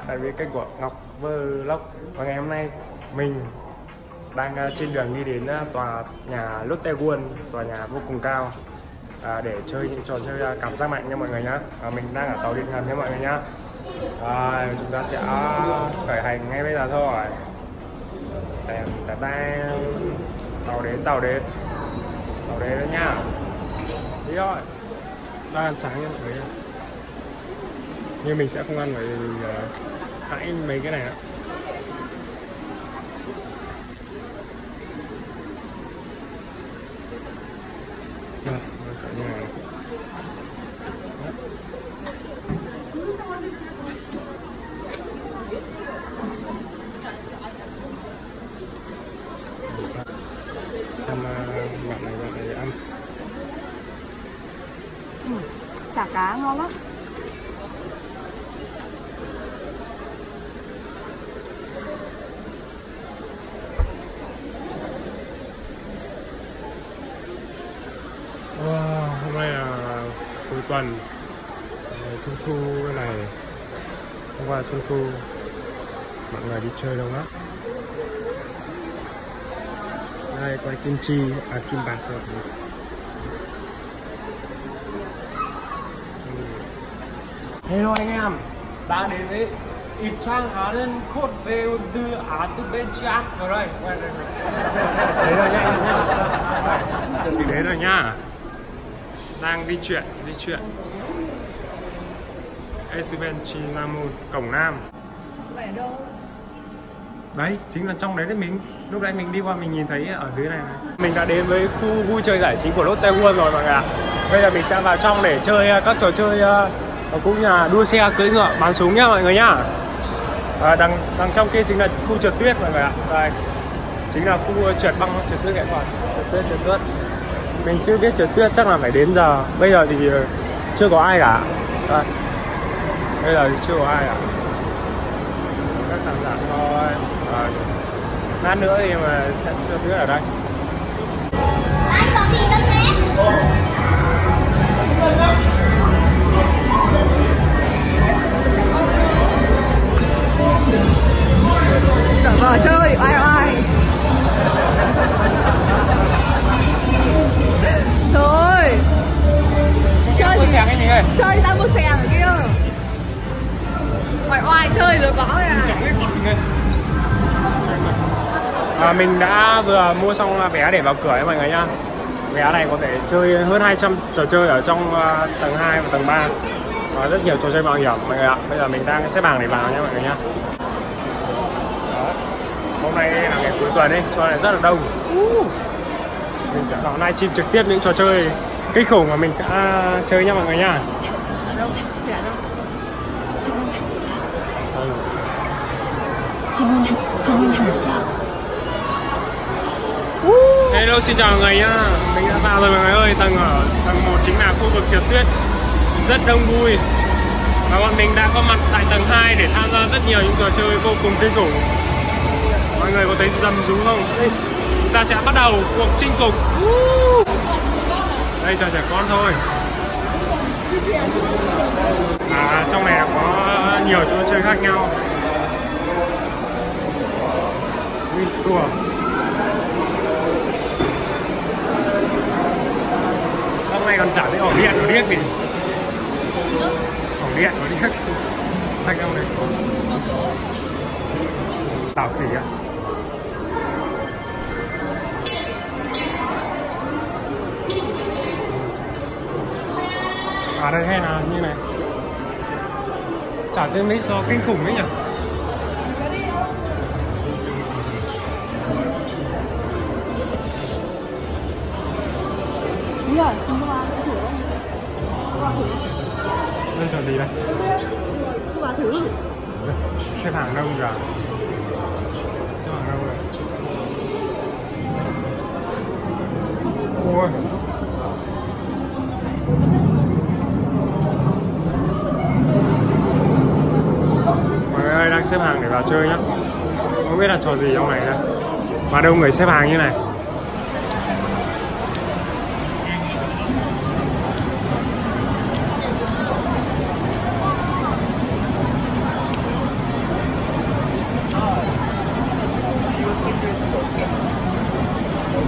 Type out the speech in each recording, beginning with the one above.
tại vì kênh của Ngọc Vlog. Và ngày hôm nay mình đang trên đường đi đến tòa nhà Lotte World, tòa nhà vô cùng cao, để chơi những trò chơi cảm giác mạnh nha mọi người nhá. Mình đang ở tàu điện ngầm nha mọi người nhá. Chúng ta sẽ khởi hành ngay bây giờ thôi. Tàu đến đó nha. Đi thôi. Đang ăn sáng nha mọi người. Nhưng mình sẽ không ăn bởi vì hãy mấy cái này ạ. Xem bạn này ăn chả cá ngon lắm. Hôm nay là cuối tuần, Trung thu này. Hôm qua Trung thu mọi người đi chơi đâu lắm. Đây quay kim chi, kim bạc rồi. Hello anh em, đã đến với Yip Trang Á Đơn Cốt về từ Á từ bên Trang vào đây. Đấy rồi nha anh em. Chỉ đến rồi nha. Đang di chuyển. Ê từ bên Chinamu, cổng Nam. Đấy, chính là trong đấy mình lúc nãy mình đi qua mình nhìn thấy ở dưới này. Mình đã đến với khu vui chơi giải trí của Lotte World rồi mọi người ạ. Bây giờ mình sẽ vào trong để chơi các trò chơi cũng là đua xe, cưỡi ngựa, bắn súng nhá mọi người nhá. Đằng trong kia chính là khu trượt tuyết mọi người ạ. Đây, chính là khu trượt băng, trượt tuyết nghệ thuật, trượt tuyết. Mình chưa biết trượt tuyết chắc là phải đến giờ. Bây giờ thì chưa có ai cả. Đây, bây giờ thì chưa có ai cả. Các khán giả thôi. Lát nữa thì mà sẽ trượt tuyết ở đây. Anh có gì đâu thế? Giả vờ chơi, oai. Thôi chơi mua xe cái gì đây? Chơi ra mua xe ở kia. Oai chơi rồi báo này à. Mình đã vừa mua xong vé để vào cửa ấy mọi người nhá. Vé này có thể chơi hơn 200 trò chơi ở trong tầng 2 và tầng 3. Rất nhiều trò chơi mạo hiểm mọi người ạ. Bây giờ mình đang xếp hàng để vào nha mọi người nhá. Đó. Hôm nay là ngày cuối tuần ấy, cho nên rất là đông. Mình sẽ vào livestream trực tiếp những trò chơi kinh khủng mà mình sẽ chơi nha mọi người nha. Hello, xin chào mọi người nhá. Mình đã vào rồi mọi người ơi. Tầng 1 chính là khu vực trượt tuyết, rất đông vui. Và bọn mình đã có mặt tại tầng 2 để tham gia rất nhiều những trò chơi vô cùng kinh khủng. Mọi người có thấy rầm rú không? Chúng ta sẽ bắt đầu cuộc chinh phục. Đây trò trẻ con thôi. Trong này có nhiều trò chơi khác nhau. Đùa. Hôm nay còn chả thấy ổ điện, ổ điếc gì. Ổ điện, ổ điếc. Xanh không này. Tảo khỉ á. Đây hay là như này. Chả thấy mấy trò kinh khủng ấy nhỉ. Đúng rồi, không có thử đâu. Đây trò gì đây? Không có thử. Xếp hàng đông kìa. Xếp hàng đông rồi. Ôi. Mọi người ơi, đang xếp hàng để vào chơi nhá. Không biết là trò gì trong này đây. Mà đông người xếp hàng như này.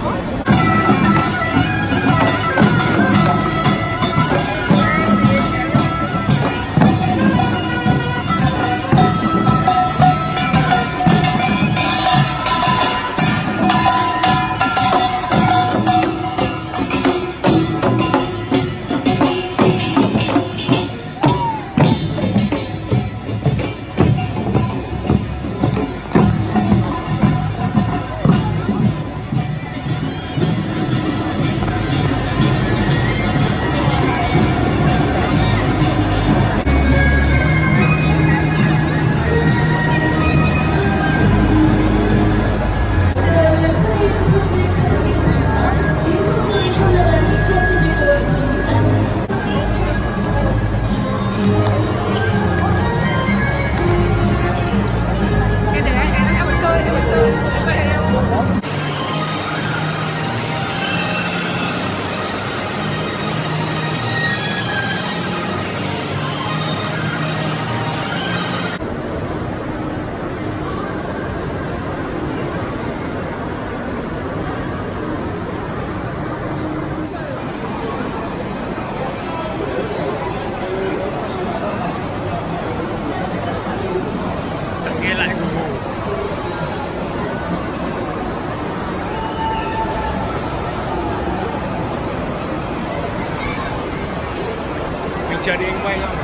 Chờ đi anh quay không?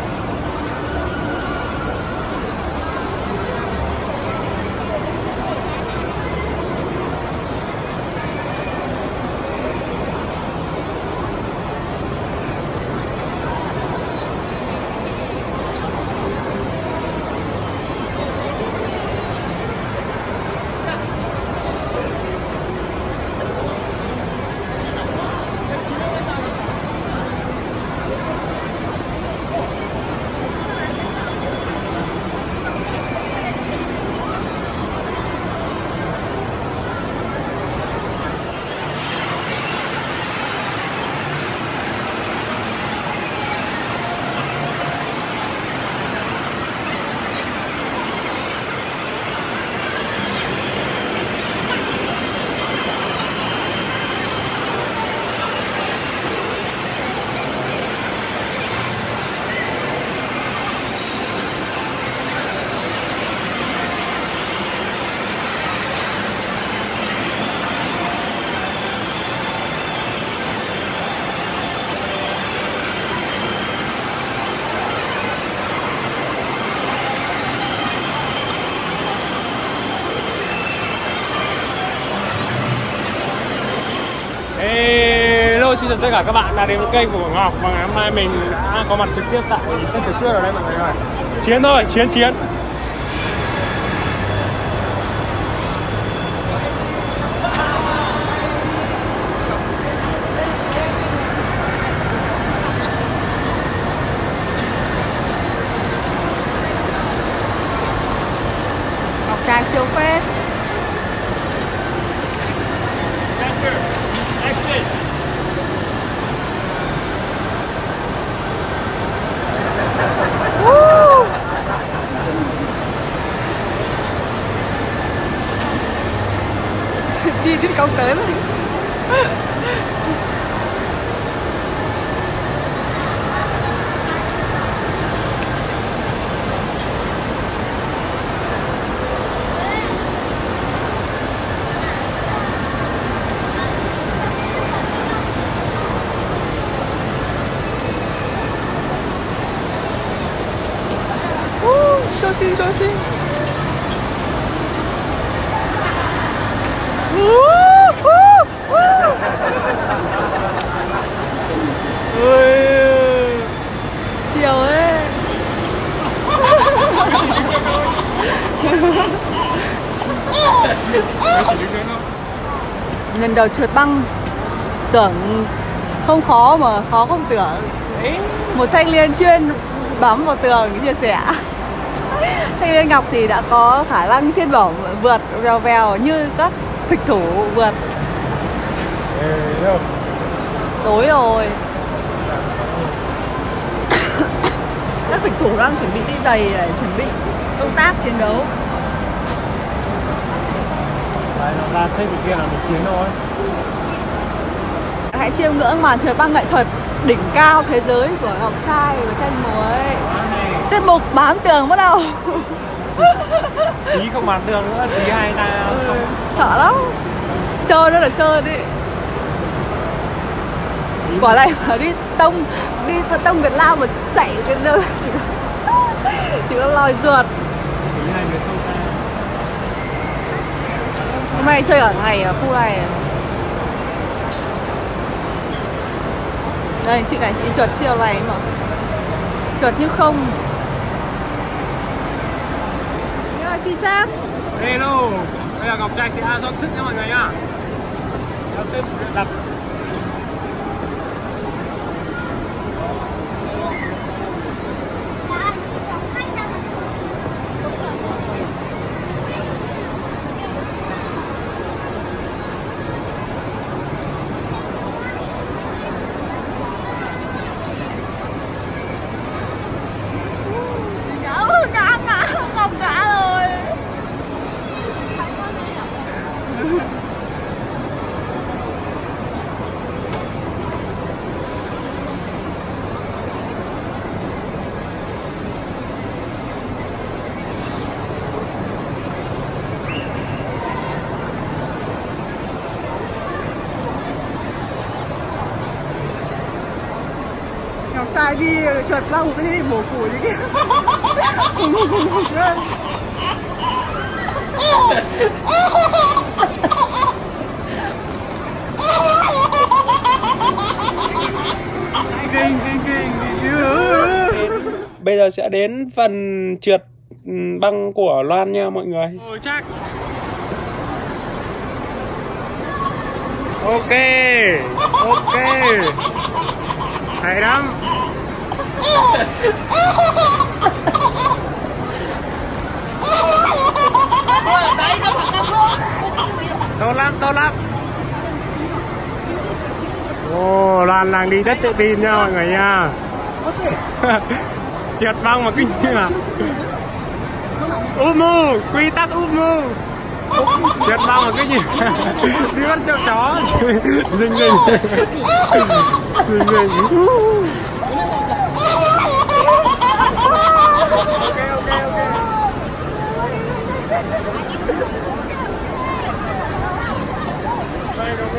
Hello, xin chào tất cả các bạn đã đến với kênh của Ngọc. Và ngày hôm nay mình đã có mặt trực tiếp tại sân Tử Tuyết ở đây mọi người ơi. Chiến thôi, chiến. Ngọc trai siêu phết. Đi đến công tới rồi. 조심. Siêu ấy. Lần đầu trượt băng tưởng không khó mà khó không tưởng. Một thanh niên chuyên bám vào tường chia sẻ. Thanh niên Ngọc thì đã có khả năng thiên bổng vượt vèo như các phịch thủ vượt. Tối rồi. Các phịch thủ đang chuẩn bị đi giày để chuẩn bị công tác chiến đấu. Đấy, nó ra xếp cái kia là một chuyến thôi. Hãy chiêm ngưỡng màn trượt băng nghệ thuật đỉnh cao thế giới của Ngọc Trai và Tranh Muối. Tiết mục bám tường bắt đầu. Tí không bám tường nữa, tí hai ta xong. Sợ lắm. Chơi đó là chơi đi. Quả này mà đi tông Việt Nam mà chạy cái nơi chỉ có lòi ruột. Tí hai người sâu ta. Hôm nay chơi ở ngày ở khu này. Đây chị này chị trượt siêu này mà. Trượt như không. Nhưng mà xin xác. Hello, bây giờ Ngọc Trai sẽ dọn sức nha mọi người nhá. Dọn sức đặt. Ngọc Trai đi trượt băng cái mổ củi như kia. Bây giờ sẽ đến phần trượt băng của Loan nha mọi người. Chắc. Ok. Ok. Hay lắm. Tốt lắm, tốt lắm. Ồ, Loan đang đi rất tự tin nha mọi người nha. Trượt băng mà kinh như là Umu, quy tắc Umu. Trượt băng mà cái gì đi bắt châu chó. Dinh dinh. Dinh dinh. Ok, ok, ok. Đây, ok.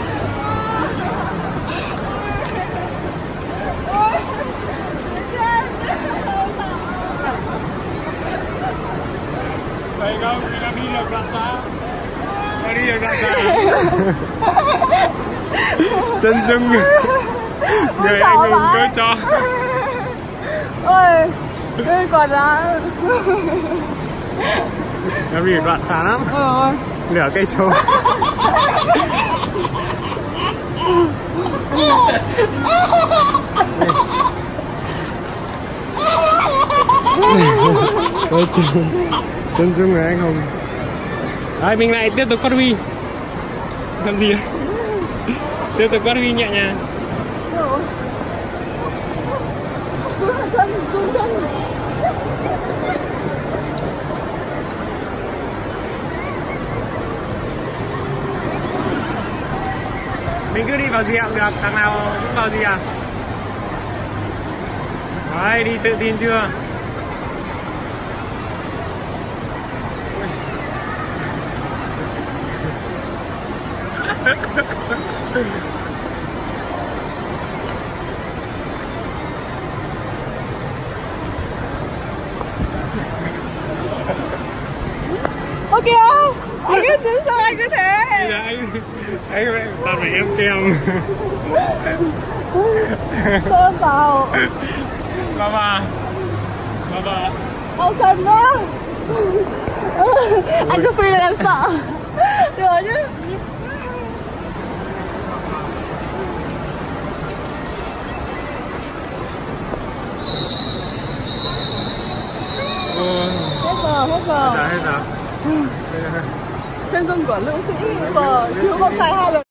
Đây không, thì là đi được đoạn xa. Nó đi được đoạn xa. Chân dung. Người anh hùng cơ cho. Ôi, đây còn là nó đi được đoạn xa lắm. Nửa cây số. Ôi trời. Chân dung người anh hùng. Đấy, mình lại tiếp tục phát huy. Làm gì đấy? Tiếp tục phát huy nhẹ nhàng. Mình cứ đi vào gì cũng được, thằng nào cũng vào gì à? Đấy, đi tự tin chưa? Ơ kìa, anh cứ đứng sao anh cứ thế. Bây giờ anh toàn phải em kèm. Sơn vào. Bà. Ông Trần nữa. Anh cứ phi là em sợ. Được chứ. Hết giờ. Hết giờ. Chân dung của nữ sĩ vừa cứu con trai 2 lần.